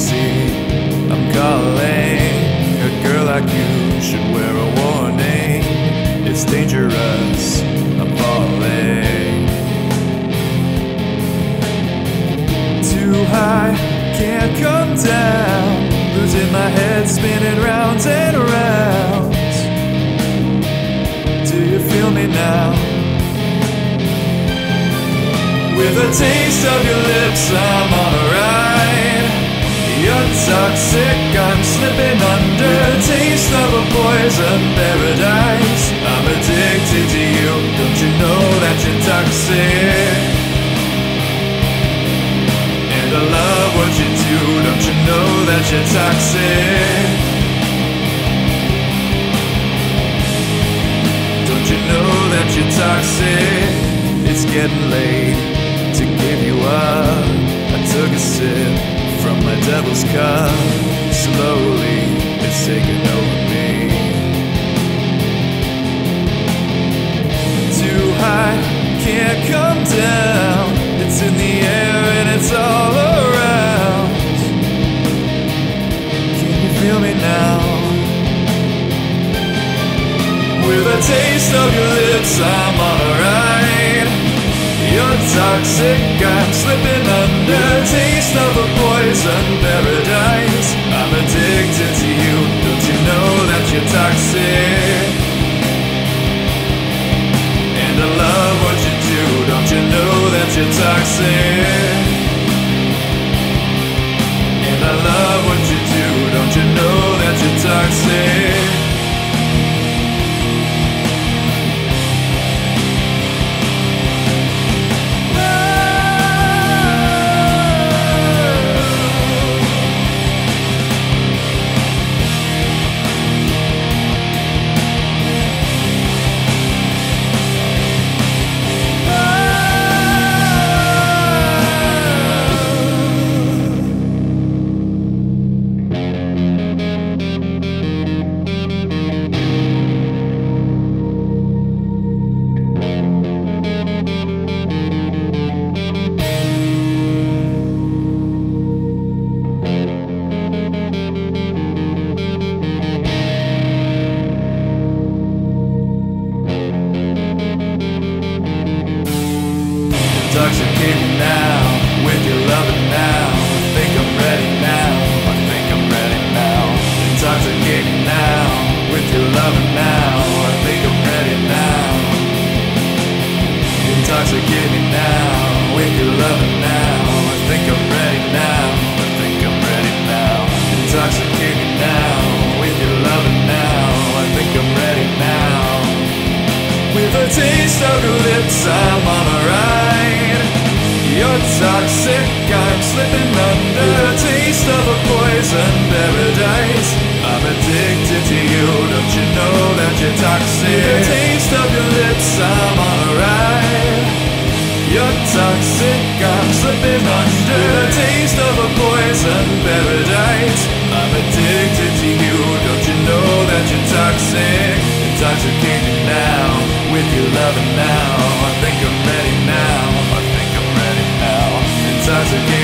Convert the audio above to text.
see, I'm calling. A girl like you should wear a warning. It's dangerous, I'm falling. Too high, can't come down. Losing my head, spinning round and around. Do you feel me now? With a taste of your lips, I'm on a ride. You're toxic, I'm slipping under. With a taste of a poison paradise, I'm addicted to you. Don't you know that you're toxic? And I love what you do. Don't you know that you're toxic? Don't you know that you're toxic? It's getting late to give you up. I took a sip from my devil's cup. Slowly, it's taking over me. Too high, can't come down. It's in the air and it's all around. Can you feel me now? With a taste of your lips, I'm on a ride. You're toxic, I'm slipping under. Taste of a poison paradise, I'm addicted to you. Don't you know that you're toxic? And I love what you do. Don't you know that you're toxic? And I love what you do. Don't you know that you're toxic? Intoxicate me now, with your loving now. I think I'm ready now, I think I'm ready now. Intoxicate me now, with your loving now. I think I'm ready now. Intoxicate me now, with your loving now. I think I'm ready now, I think I'm ready now. Intoxicate me now, with your loving now. I think I'm ready now. With a taste of your lips, I'm on a ride. You're toxic, I'm slipping under. With a taste of a poison paradise, I'm addicted to you. Don't you know that you're toxic? With a taste of your lips, I'm on a ride. You're toxic, I'm slipping under. With a taste of a poison paradise, I'm addicted to you. Don't you know that you're toxic? Intoxicate me now, with your loving now. I think I'm ready now, I think I'm ready now. Intoxicate